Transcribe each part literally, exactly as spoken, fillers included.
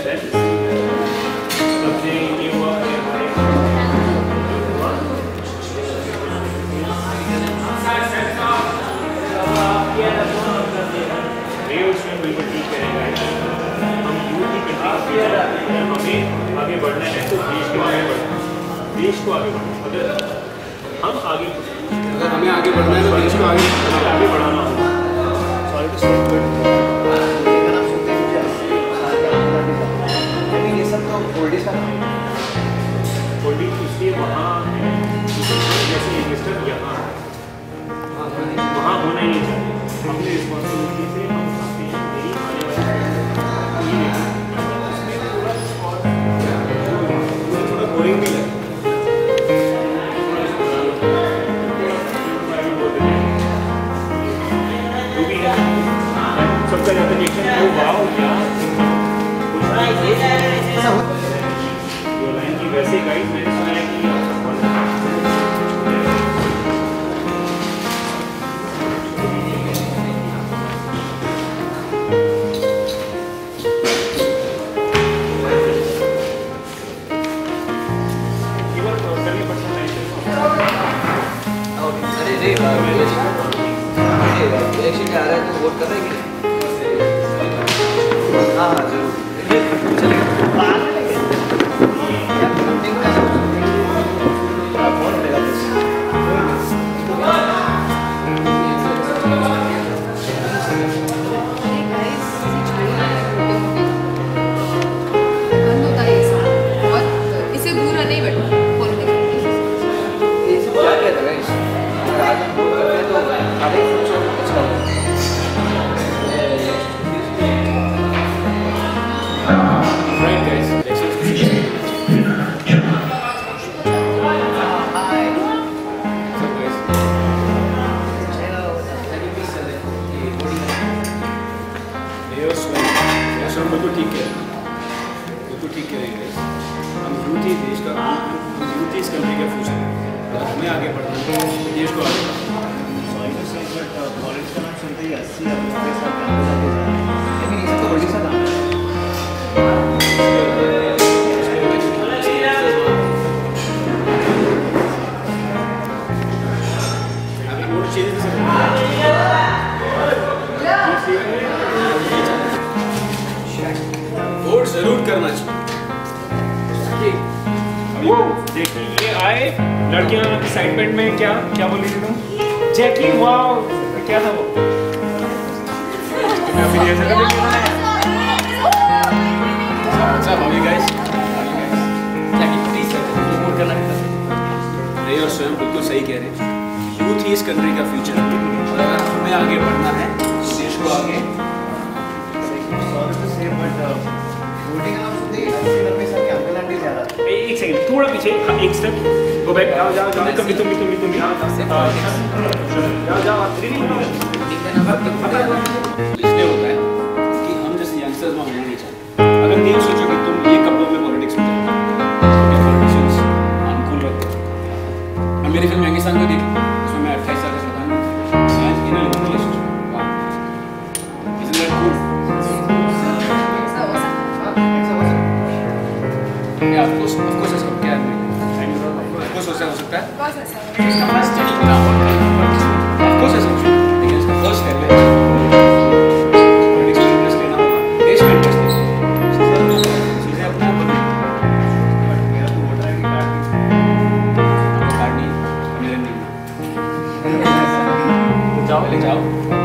आगे बढ़ना है तो देश को आगे बढ़ना, देश को आगे बढ़ना। अगर हम आगे अगर हमें आगे बढ़ना है तो देश को आगे आगे बढ़ाना होगा। सॉरी टू से लेकिन ये सब तो ओल्डीज का काम है। ओल्डीज इसलिए वहाँ जैसे इन्वेस्टर यहाँ वहाँ होना ही नहीं चाहिए। अपनी रिस्पॉन्सिबिलिटी से हम चाहते हैं यही आने वाले बोरिंग भी लगे। जो भी है सबका ज़्यादा रिएक्शन वो वाव क्या जो लाइन की वैसे गाइड मैंने सुना है कि इलेक्शन आ रहा है तो वोट कर रहे हैं कि हाँ हाँ जरूर चलेगा। इसे बुरा नहीं बैठा बिल्कुल ठीक है, बिल्कुल ठीक है। हम यूथ ही देश का यूथ ही इस कंट्री का फ्यूचर है। अगर हमें आगे बढ़ना है देश को आगे बढ़ना कॉलेज का नाम सुनते ही अस्सी के साथ लेकिन ये सब तो बड़ी सा काम है। वोट जरूर करना चाहिए। देखिए ये आए लड़कियां एक्साइटमेंट में क्या क्या बोल रही थी तुम? जैकी वाओ क्या था वो? रे और स्वयं बिल्कुल सही कह रहे हैं। यूथ ही इस कंट्री का फ्यूचर है और अगर हमें आगे बढ़ना है देश को आगे एक सेकंड थोड़ा पीछे एक स्टेप गो बैक जाओ जाओ जाओ तुम भी तुम भी तुम भी तुम भी जाओ जाओ इसलिए होता है कि हम जैसे यंगस्टर्स में होना नहीं चाहते। अगर नहीं सोचो कि तुम ये कपड़ों में पॉलिटिक्स में पॉलिटिशियंस अनुकूल रखते हो। अब मेरी फिल्म योंगिस्तान को देखी, उसमें मैं अट्ठाईस साल का प्रधानमंत्री in relationship isn't that cool? Yeah, of course, of course, ऐसा क्या है? Of course, ऐसा हो सकता है? इसका फर्स्ट स्टेप क्या होगा? Of course, ऐसा हो सकता है, लेकिन इसका फर्स्ट स्टेप है पॉलिटिक्स में इंटरेस्ट लेना होगा, देश में इंटरेस्ट लेना होगा। चीजें अपने आप बदलेंगी। बट मेरा तो वोटर आईडी कार्ड नहीं, कार्ड नहीं, मेरे नहीं। तो जाओ, ले जाओ।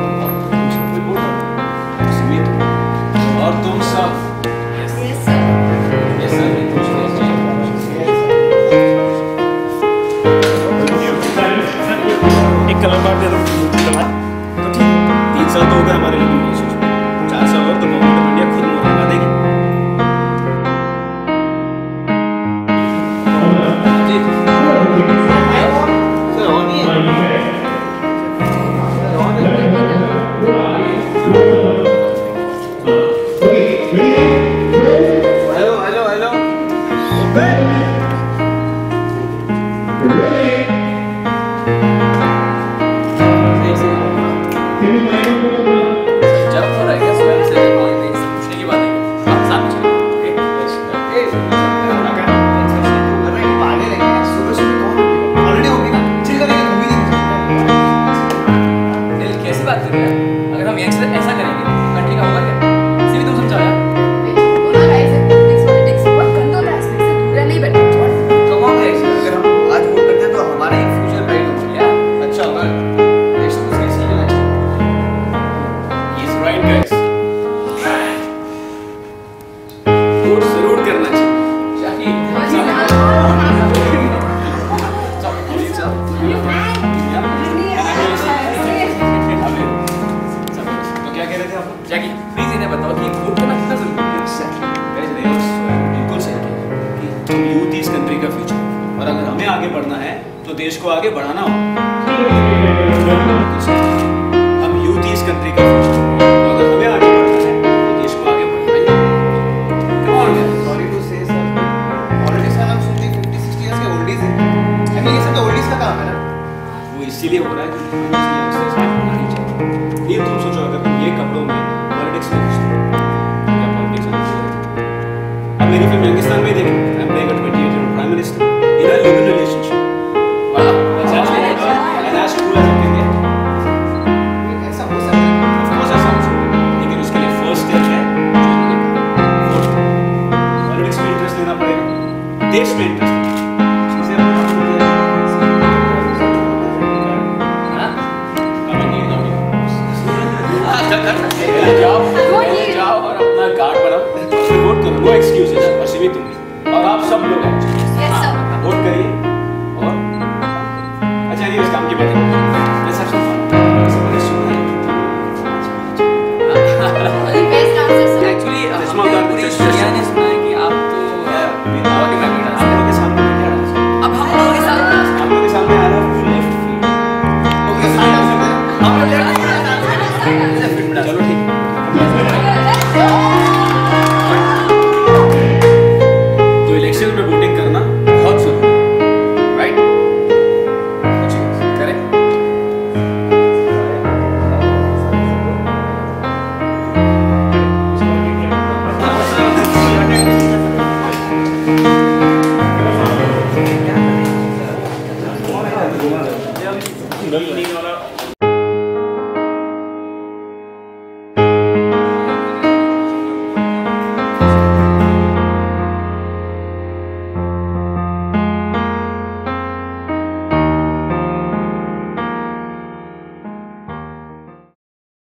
सुमित और तुम सब। Yes, sir. Yes, sir. Thank you. बताओ कि वोट करना कितना जरूरी है। बिल्कुल सही कि हम यूथ इस कंट्री का फ्यूचर, और अगर हमें आगे बढ़ना है तो देश को आगे बढ़ाना हो। हम यूथ इस कंट्री का फ्यूचर, तो अगर हमें आगे बढ़ना है तो देश को आगे बढ़ाना है। Sorry to say sir, already sir हम सुनते फिफ्टी सिक्सटी इयर्स के ओल्डीज हैं। आई मीन ये सब तो ओल्डीज का काम है ना, वो इसीलिए हो रहा है कि यंगस्टर्स में होना नहीं चाहिए। ये तुम सोचो, अगर तुम ये कपड़ों में पॉलिटिक्स में घुसते हो, क्या पॉलिटिक्स में घुसते? अब मेरी फिल्म यंगिस्तान में देखो, I am playing a twenty eight year old prime minister in a live in relationship. वाह, ऐसा ऐसा पूरा सब कहेंगे ऐसा हो सकता है। ऑफ कोर्स ऐसा हो सकता है, लेकिन उसके लिए फर्स्ट स्टेप है वोट। पॉलिटिक्स में इंटरेस्ट लेना पड़ेगा, देश में इंटरेस्ट चीजें जाओ जाओ और अपना कार्ड बनाओ, फिर वोट करो। नो एक्सक्यूजेस, और सिर्फ तुम भी और आप सब लोग हैं।